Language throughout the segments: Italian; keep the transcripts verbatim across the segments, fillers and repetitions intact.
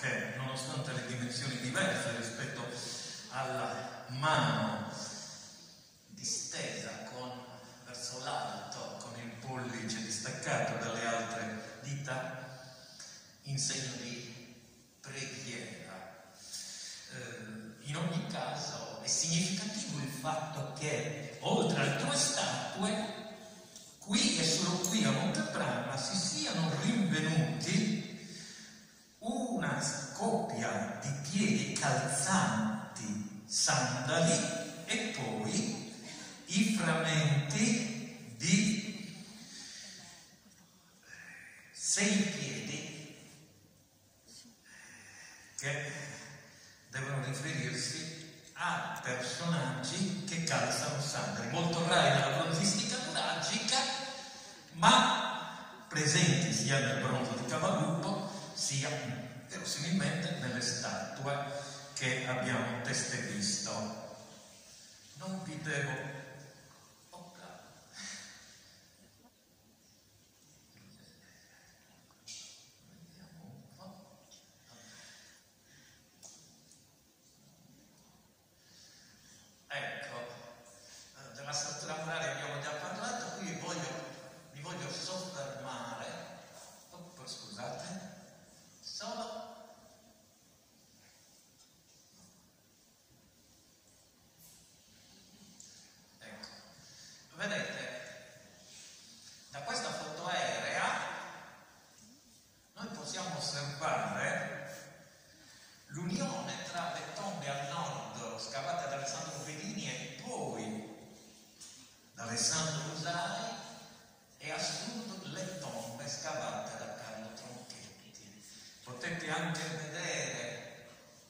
che, nonostante le dimensioni diverse rispetto alla mano distesa con, verso l'alto, con il pollice distaccato dalle altre dita, in segno di preghiera. Eh, in ogni caso è significativo il fatto che, oltre alle due statue, qui e solo qui a Monte Brama si siano rinvenuti una coppia di piedi calzanti sandali e poi i frammenti di sei piedi che devono riferirsi a personaggi che calzano sandali, molto rari nella bronzistica nuragica, ma presenti sia nel bronzo di Cavaluppo sia verosimilmente nelle statue che abbiamo testé visto. Non vi devo ecco, della struttura muraria abbiamo già parlato, qui voglio, mi voglio soffermare, oh, scusate, solo ecco, vedete, da questa foto aerea noi possiamo osservare l'unione tra le tombe al nord scavate da Alessandro Pedini e poi da Alessandro Usai e a sud le tombe scavate da Carlo Tronchetti. Potete anche vedere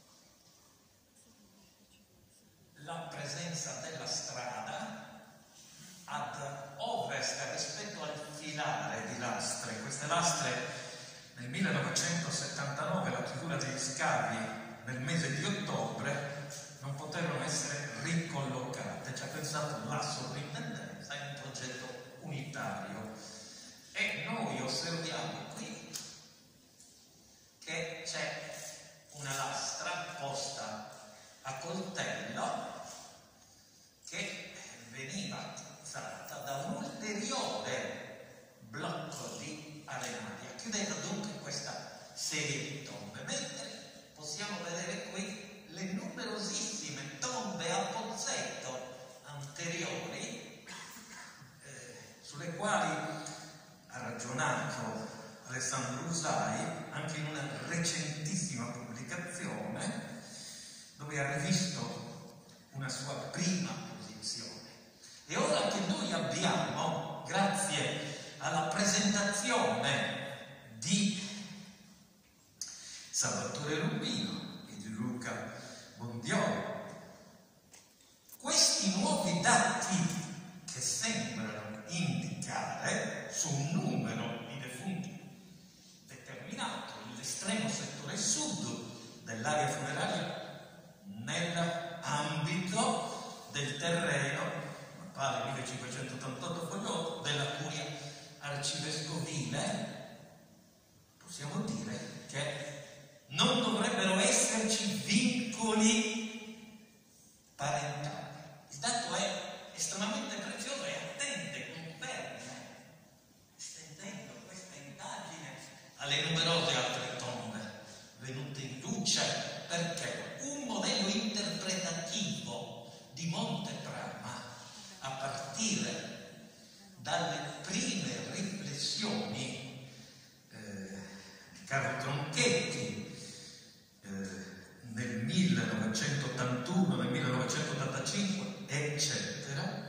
la presenza della strada ad ovest rispetto al filare di lastre. Queste lastre nel millenovecentosettantanove, la chiusura degli scavi nel mese di ottobre, non poterono essere ricollocate. Ci ha pensato la sovrintendenza in un progetto unitario. E noi osserviamo qui che c'è una lastra posta a coltello che veniva attrezzata da un ulteriore blocco di arenaria, chiudendo dunque questa serie di tombe, mentre possiamo vedere qui le numerosissime tombe a pozzetto anteriori eh, sulle quali ha ragionato Alessandro Usai anche in una recentissima pubblicazione dove ha rivisto una sua prima posizione. E ora che noi abbiamo, grazie alla presentazione di Salvatore Rubino e di Luca Bondiolo, questi nuovi dati che sembrano indicare su un numero di defunti determinato nell'estremo settore sud dell'area funeraria nell'ambito del terreno Papale millecinquecentottantotto Fogliotto della curia arcivescovile, possiamo dire che non dovrebbero esserci vincoli parentali. Il dato è estremamente prezioso e attende, conferma, estendendo questa indagine alle numerose altre tombe venute in luce, perché un modello interpretativo di Monte Brama, a partire dalle prime riflessioni eh, di Carlo Tronchetti eh, nel millenovecentottantuno, nel millenovecentottantacinque, eccetera,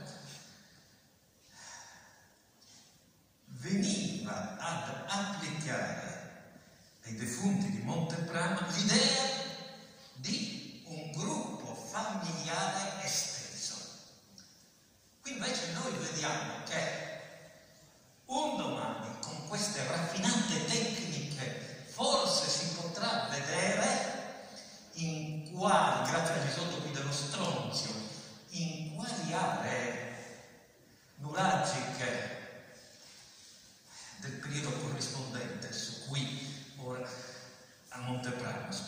veniva ad applicare ai defunti di Monte Brama l'idea di un gruppo familiare esteso. Qui invece noi vediamo che un domani, con queste raffinate tecniche, forse si potrà vedere in quali, grazie agli isotopi dello stronzio, in quali aree nuragiche del periodo corrispondente su cui ora a Monte Brama, su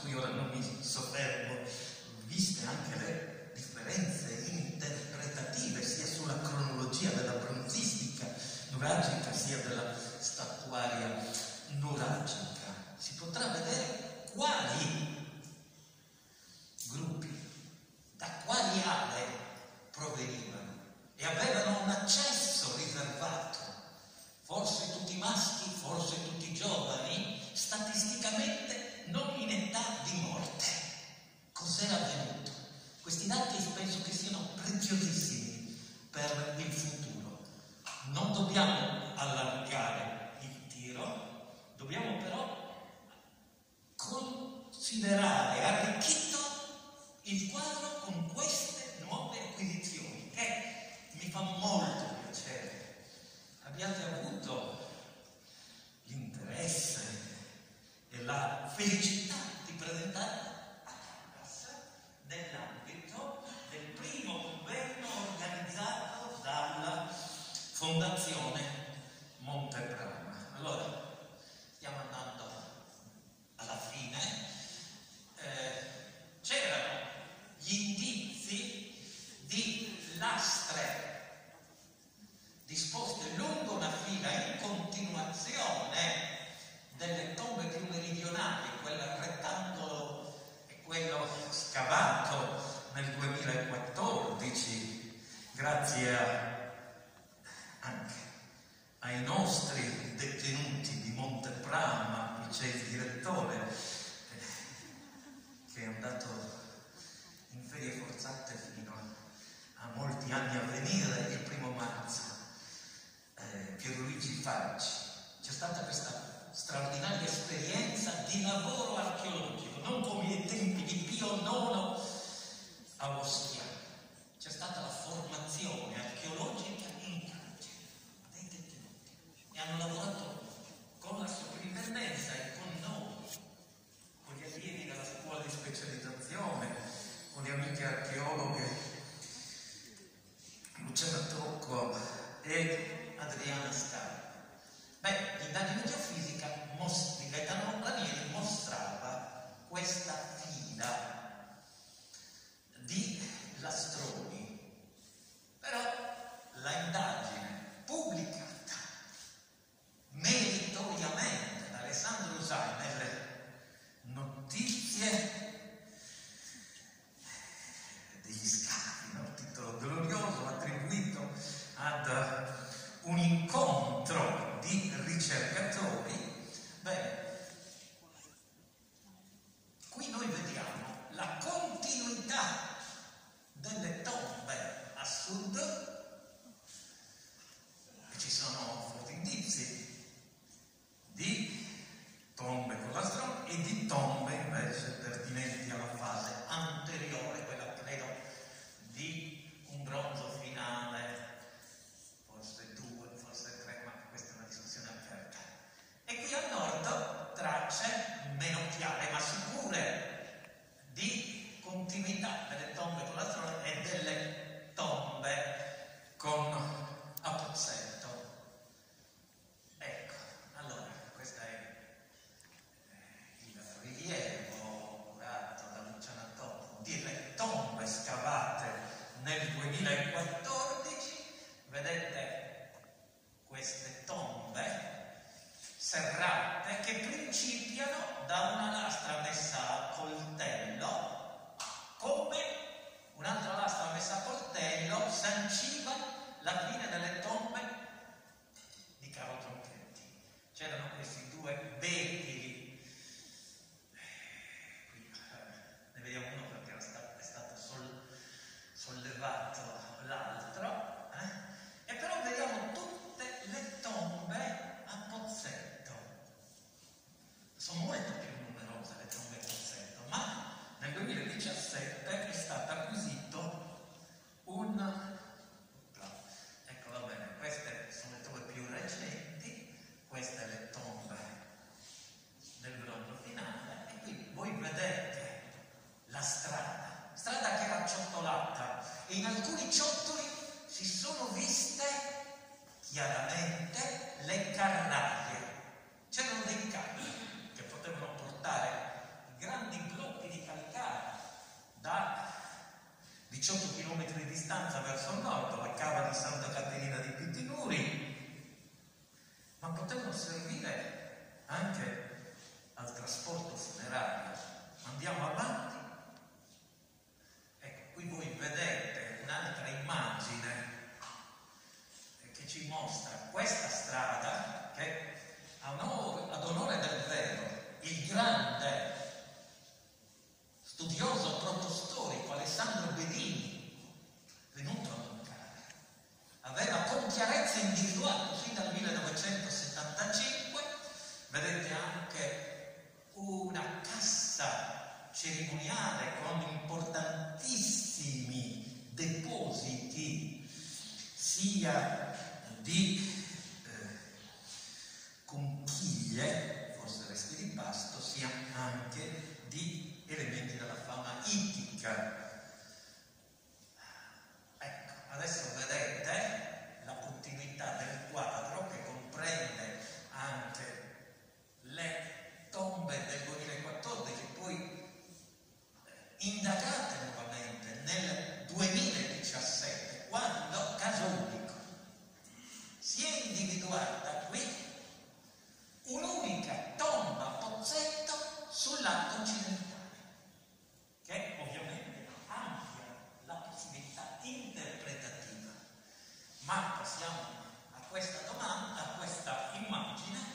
siderale arricchito il quadro con queste nuove acquisizioni, che mi fa molto piacere abbiate avuto l'interesse e la felicità di presentare nell'ambito del primo convegno organizzato dalla Fondazione Monteprama. Allora, stiamo andando alla fine. Eh, c'erano gli indizi di lastre disposte lungo una fila in continuazione delle tombe più meridionali, quel rettangolo e quello scavato nel duemilaquattordici, grazie a, anche ai nostri detenuti di Monteprama. Qui c'è il direttore eh, che è andato in ferie forzate fino a molti anni a venire, il primo marzo, eh, Pierluigi Faggi. C'è stata questa straordinaria esperienza di lavoro archeologico, non come ai tempi di Pio nono a Ostia. C'è stata la formazione archeologica in carcere dei detenuti e hanno lavorato con la soprintendenza e con noi, con gli allievi della scuola di specializzazione, con le amiche archeologhe Luciana Tocco e Adriana Scarpa. Beh, l'indagine geofisica di Gaetano Ranieri mostrava questa fila di lastroni, però la indagine pubblicata meritoriamente da Alessandro Usai nelle notizie degli scavi, no? Titolo glorioso attribuito ad un incontro di ricercatori. Bene, qui noi vediamo la continuità delle tombe a sud, e ci sono forti indizi di tombe con lastroni e di tombe invece pertinenti alla fase anteriore, quella credo di un bronzo finale, forse due, forse tre, ma questa è una discussione aperta. E qui al nord tracce meno chiare ma sicure di continuità delle tombe con lastrone e delle tombe con a pozzetto. Ecco, allora, questo è il rilievo curato da Luciana Tocco delle tombe scavate nel duemilaquattordici. Vedete queste tombe serrate che principiano da una lastra messa a coltello, come un'altra lastra messa a coltello sanciva la fine delle tombe di Carlo Tronchetti. C'erano questi due vetili, qui ne vediamo uno perché era stato, è stato sol, sollevato l'altro, eh? E però vediamo tutte le tombe a pozzetto. Sono molto più numerose le tombe a pozzetto, ma nel duemiladiciassette è stato acquisito un... No, ecco, va bene, queste sono le tombe più recenti, queste le tombe del bronzo finale, e qui voi vedete la strada, strada che era ciottolata, e in alcuni ciottoli si sono viste chiaramente le carraie. C'erano dei carri che potevano portare grandi blocchi di calcare da cerimoniale con importantissimi depositi sia di eh, conchiglie, forse resti di pasto, sia anche di elementi della fauna ittica. Ecco, adesso vedete la continuità del quadro che comprende anche le tombe del duemilaquattordici, poi indagate nuovamente nel duemiladiciassette, quando, caso unico, si è individuata qui un'unica tomba pozzetto sul lato occidentale, che ovviamente amplia la possibilità interpretativa. Ma passiamo a questa domanda, a questa immagine.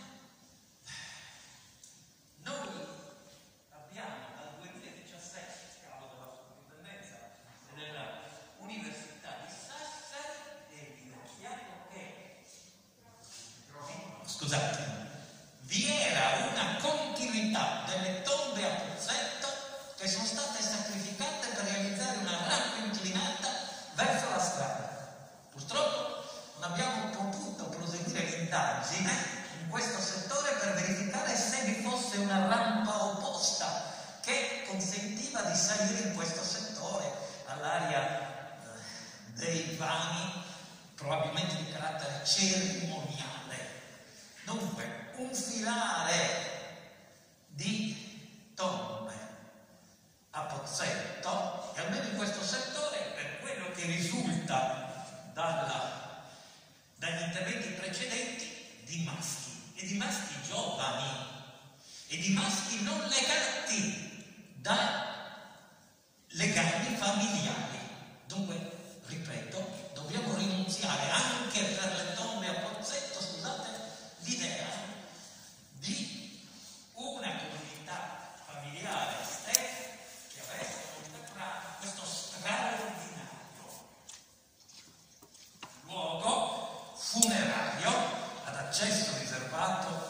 Noi abbiamo dal duemiladiciassette, scavo della sovrintendenza e dell'Università di Sassari, evidenziato che, scusate, vi era una continuità delle tombe a pozzetto che sono state sacrificate per realizzare una rampa inclinata verso la strada. Purtroppo non abbiamo potuto proseguire l'indagine in questo settore per verificare se vi fosse una rampa opposta che consentiva di salire in questo settore all'area eh, dei vani, probabilmente di carattere cerimoniale. Dunque, un filare di tombe a pozzetto, e almeno in questo settore, per quello che risulta dalla, dagli interventi precedenti, di maschi, e di maschi giovani, e di maschi non legati da legami familiari. Dunque, ripeto, dobbiamo rinunziare anche per le tombe a pozzetto, scusate, l'idea di una comunità familiare stessa che avesse contemplato questo straordinario luogo funerario ad accesso riservato,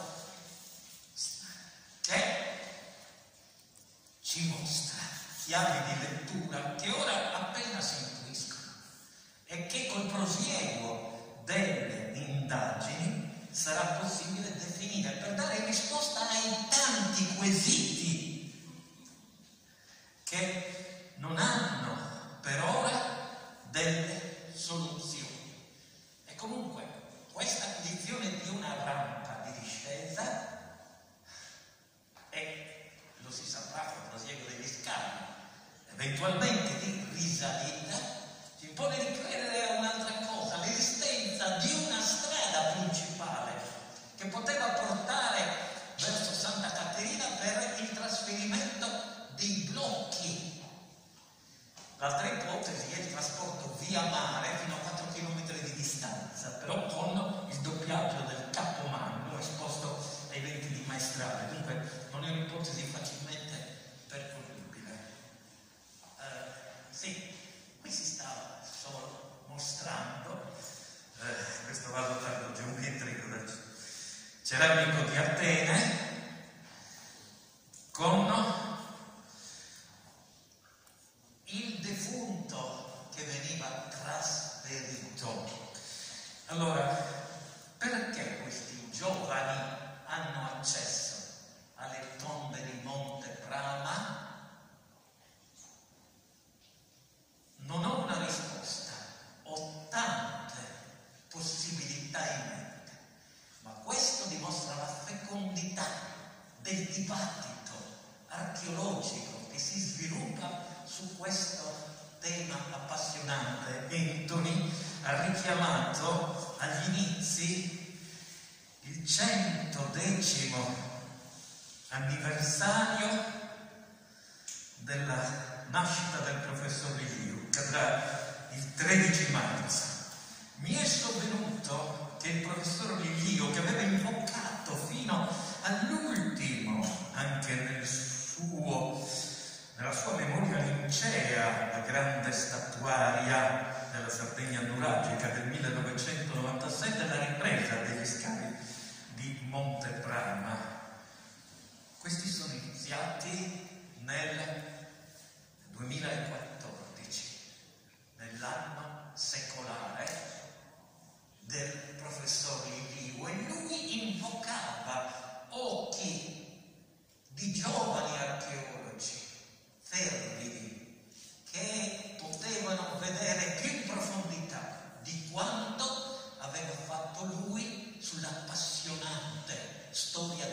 che ci mostra chiavi di lettura che ora appena si intuiscono e che col prosieguo delle indagini sarà possibile definire per dare risposta ai tanti quesiti che non hanno per ora delle soluzioni. E comunque questa condizione di una rampa di discesa, e lo si saprà col prosieguo degli scavi, eventualmente di risalita, ci impone di credere a un'altra cosa, l'esistenza di una strada principale che poteva portare verso Santa Caterina per il trasferimento dei blocchi. L'altra ipotesi è il trasporto via mare fino a quattro chilometri di distanza, però con il doppiaggio del capomagno esposto ai venti di maestrale. Dunque non è un'ipotesi facilmente percorribile. Eh, sì, qui si sta solo mostrando eh, questo valutato geometrico del ceramico di Atene con il defunto che veniva trasferito. Allora, perché questi giovani hanno accesso alle tombe di Monte Prama? Non ho una risposta, ho tante possibilità in mente, ma questo dimostra la fecondità del dibattito archeologico che si sviluppa su questo tema appassionante. Anthony ha richiamato agli inizi il centodecimo anniversario della nascita del professor Liviu, che avrà il tredici marzo. Mi è sovvenuto che il professor Liviu, che aveva invocato fino all'ultimo, anche nel suo, nella sua memoria lincea, la grande statuaria della Sardegna nuragica del millenovecentonovantasette, la ripresa degli scavi di Monte Prama. Questi sono iniziati nel sull'appassionante storia